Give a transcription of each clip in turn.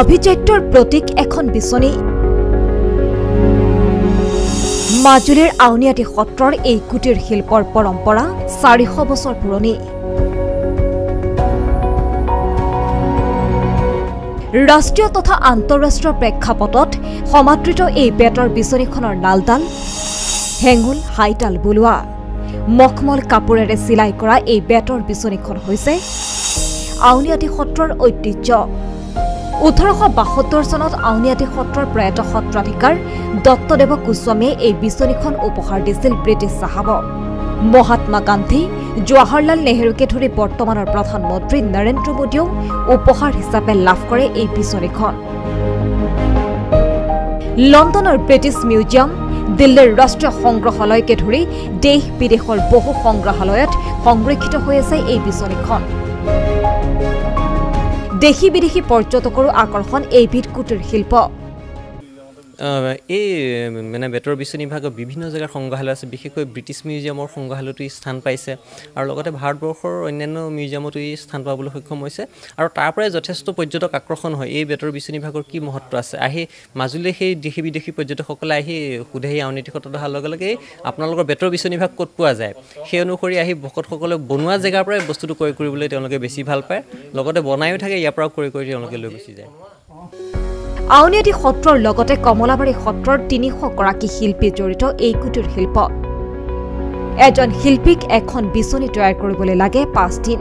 আভিজাত্যৰ প্ৰতীক এখন বিচনী মাজুলীৰ আউনীআটী সত্ৰৰ এই কুটিৰ শিল্পৰ পৰম্পৰা 400 বছৰ পুৰণি। ৰাষ্ট্ৰীয় তথা আন্তঃৰাষ্ট্ৰীয় প্ৰেক্ষাপটত সমাদৃত এই বেতৰ বিচনীখনৰ নালডাল হেঙুল হাইতাল বুলোৱা মখমল কাপোৰেৰে চিলাই কৰা এই বেতৰ বিচনীখন হৈছে আউনীআটী সত্ৰৰ ঐতিহ্য। 1872 চনত আউনীআটী সত্ৰৰ প্ৰয়াত সত্ৰাধিকাৰ দত্তদেৱ গোস্বামীয়ে এই বিচনীখন উপহাৰ দিছিল ব্ৰিটিছ চাহাবক। মহাত্মা গান্ধী, জৱাহৰলাল নেহৰুকে ধৰি বৰ্তমানৰ প্ৰধানমন্ত্ৰী নৰেন্দ্ৰ মোদীয়েও উপহাৰ হিচাপে লাভ কৰে এই বিচনীখন। লণ্ডনৰ ব্ৰিটিছ মিউজিয়াম, দিল্লীৰ ৰাষ্ট্ৰীয় সংগ্ৰহালয়কে ধৰি দেশ বিদেশৰ বহু সংগ্ৰহালয়ত সংৰক্ষিত হৈ আছে এই বিচনীখন। দেশী বিদেশী পৰ্যটকৰো আকৰ্ষণ এইবিধ কুটিৰ শিল্প। এই মানে বেতৰ বিচনী বিভাগৰ বিভিন্ন জেগাৰ সংগ্ৰহালয় আছে, বিশেষকৈ ব্ৰিটিছ মিউজিয়ামৰ সংগ্ৰহালয়তো স্থান পাইছে আৰু লগতে ভাৰতবৰ্ষৰ অন্যান্য মিউজিয়ামতো এই স্থান পাবলৈ সক্ষম হৈছে আৰু তাৰ পৰাই যথেষ্ট পৰ্যটক আকৰ্ষণ হয়। এই বেতৰ বিচনী বিভাগৰ কি মহত্ব আছে, আহি মাজুলীলৈ সেই দেশী বিদেশী পৰ্যটকসকলে আহি সোধে আউনীআটী সত্ৰত অহাৰ লগে লগে আপোনালোকৰ বেতৰ বিচনী বিভাগ ক'ত পোৱা যায়। সেই অনুসৰি আহি ভকতসকলে বনোৱা জেগাৰ পৰাই বস্তুটো ক্ৰয় কৰিবলৈ তেওঁলোকে বেছি ভাল পায়, লগতে বনায়ো থাকে, ইয়াৰ পৰাও ক্ৰয় কৰি তেওঁলোকে লৈ গুচি যায়। আউনীআটী সত্ৰৰ লগতে কমলাবাৰী সত্ৰৰ 300 গৰাকী শিল্পী জড়িত এই কুটিৰ শিল্প। এজন শিল্পীক এখন বিচনী তৈয়াৰ কৰিবলৈ লাগে 5 দিন।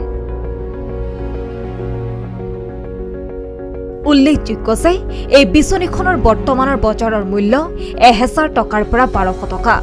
উল্লেখযোগ্য যে এই বিচনীখনৰ বৰ্তমানৰ বজাৰৰ মূল্য 1000 টকাৰ পৰা 1200 টকা।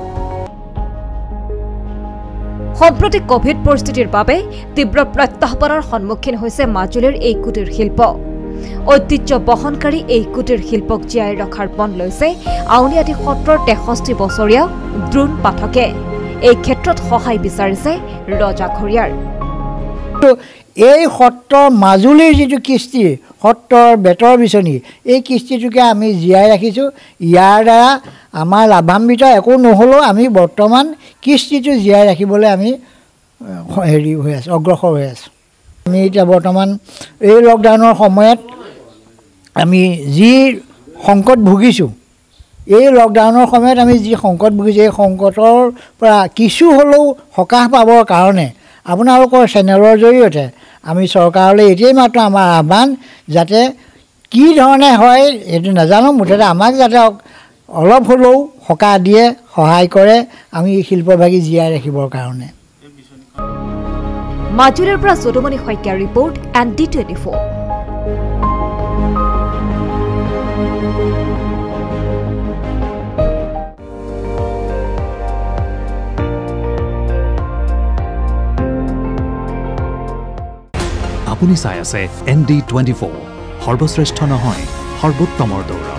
সম্প্ৰতি কোভিড পৰিস্থিতিৰ বাবে তীব্ৰ প্ৰত্যাহ্বানৰ সন্মুখীন হৈছে মাজুলীৰ এই কুটিৰ শিল্প। ঐতিহ্য বহনকাৰী এই কুটিৰ শিল্পক জীয়াই ৰখাৰ পণ লৈছে আউনীআটী সত্ৰৰ 63 বছৰীয়া দ্ৰোণ পাঠকে। এই ক্ষেত্ৰত সহায় বিচাৰিছে ৰজাঘৰীয়াৰ। এই সত্ৰৰ মাজুলীৰ যিটো কৃষ্টি, সত্ৰৰ বেতৰ বিচনী, এই কৃষ্টিটোকে আমি জীয়াই ৰাখিছোঁ। ইয়াৰ দ্বাৰা আমাৰ লাভান্বিত একো নহ'লেও আমি বৰ্তমান কৃষ্টিটো জীয়াই ৰাখিবলৈ আমি হৈ আছোঁ, অগ্ৰসৰ হৈ আছোঁ। আমি এতিয়া বৰ্তমান এই লকডাউনৰ সময়ত আমি যি সংকট ভুগিছোঁ, এই লকডাউনৰ সময়ত আমি যি সংকট ভুগিছোঁ, এই সংকটৰ পৰা কিছু হ'লেও সকাহ পাবৰ কাৰণে আপোনালোকৰ চেনেলৰ জৰিয়তে আমি চৰকাৰলৈ এতিয়াই মাত্ৰ আমাৰ আহ্বান, যাতে কি ধৰণে হয় সেইটো নাজানো, মুঠতে আমাক যাতে অলপ হ'লেও সকাহ দিয়ে, সহায় কৰে আমি এই শিল্পভাগী জীয়াই ৰাখিবৰ কাৰণে। মাজুলীৰ পৰা যদুমণি শইকীয়াৰ ৰিপৰ্ট ND24। আপুনি চাই আছে ND24, সৰ্বশ্ৰেষ্ঠ নহয় সৰ্বোত্তমৰ দৌৰা।